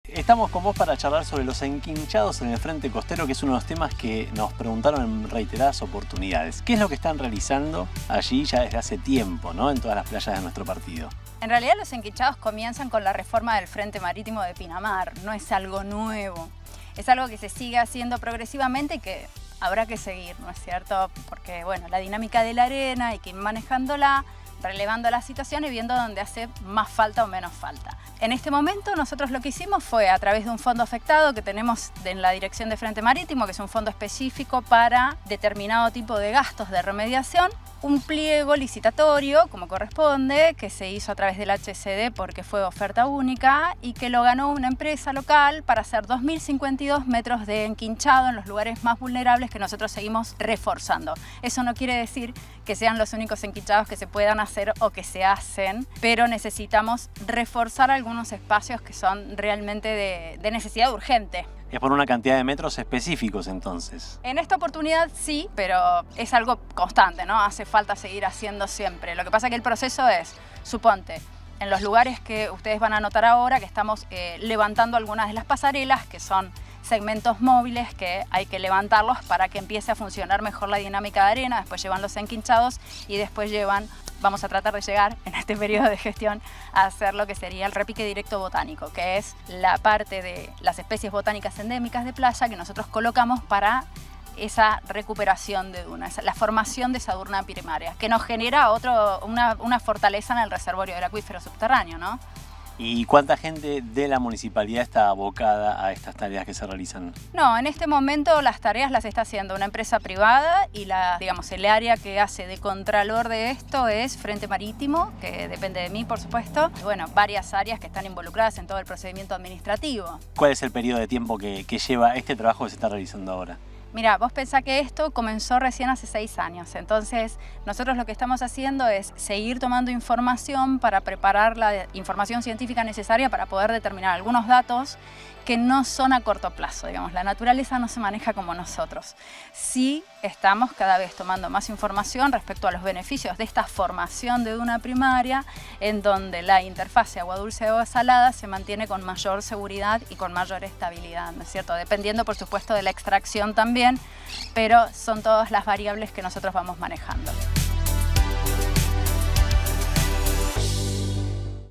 Estamos con vos para charlar sobre los enquinchados en el frente costero, que es uno de los temas que nos preguntaron en reiteradas oportunidades. ¿Qué es lo que están realizando allí ya desde hace tiempo, ¿no?, en todas las playas de nuestro partido? En realidad los enquinchados comienzan con la reforma del Frente Marítimo de Pinamar, no es algo nuevo. Es algo que se sigue haciendo progresivamente y que habrá que seguir, ¿no es cierto? Porque, bueno, la dinámica de la arena hay que ir manejándola, relevando la situación y viendo dónde hace más falta o menos falta. En este momento nosotros lo que hicimos fue, a través de un fondo afectado que tenemos en la Dirección de Frente Marítimo, que es un fondo específico para determinado tipo de gastos de remediación, un pliego licitatorio, como corresponde, que se hizo a través del HCD porque fue oferta única y que lo ganó una empresa local para hacer 2.052 metros de enquinchado en los lugares más vulnerables que nosotros seguimos reforzando. Eso no quiere decir que sean los únicos enquinchados que se puedan hacer o que se hacen, pero necesitamos reforzar algunos espacios que son realmente de necesidad urgente. Es por una cantidad de metros específicos, entonces. En esta oportunidad sí, pero es algo constante, ¿no? Hace falta seguir haciendo siempre. Lo que pasa es que el proceso es, suponte, en los lugares que ustedes van a notar ahora, que estamos levantando algunas de las pasarelas, que son segmentos móviles que hay que levantarlos para que empiece a funcionar mejor la dinámica de arena, después llevan los enquinchados y después vamos a tratar de llegar en este periodo de gestión a hacer lo que sería el repique directo botánico, que es la parte de las especies botánicas endémicas de playa que nosotros colocamos para esa recuperación de dunas, la formación de esa duna primaria, que nos genera una fortaleza en el reservorio del acuífero subterráneo, ¿no? ¿Y cuánta gente de la municipalidad está abocada a estas tareas que se realizan? No, en este momento las tareas las está haciendo una empresa privada y el área que hace de contralor de esto es Frente Marítimo, que depende de mí, por supuesto. Y bueno, varias áreas que están involucradas en todo el procedimiento administrativo. ¿Cuál es el periodo de tiempo que lleva este trabajo que se está realizando ahora? Mira, vos pensás que esto comenzó recién hace 6 años, entonces nosotros lo que estamos haciendo es seguir tomando información para preparar la información científica necesaria para poder determinar algunos datos que no son a corto plazo, digamos. La naturaleza no se maneja como nosotros. Sí estamos cada vez tomando más información respecto a los beneficios de esta formación de duna primaria, en donde la interfase agua dulce y agua salada se mantiene con mayor seguridad y con mayor estabilidad, ¿no es cierto? Dependiendo, por supuesto, de la extracción también, pero son todas las variables que nosotros vamos manejando.